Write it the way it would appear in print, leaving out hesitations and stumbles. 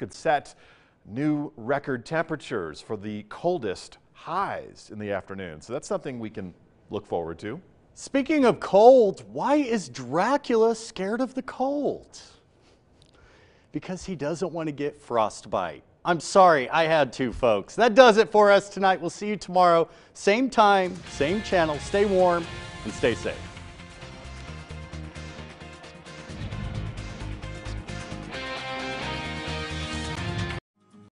could set new record temperatures for the coldest highs in the afternoon. So that's something we can look forward to. Speaking of cold, why is Dracula scared of the cold? Because he doesn't want to get frostbite. I'm sorry, I had to, folks. That does it for us tonight. We'll see you tomorrow. Same time, same channel. Stay warm and stay safe.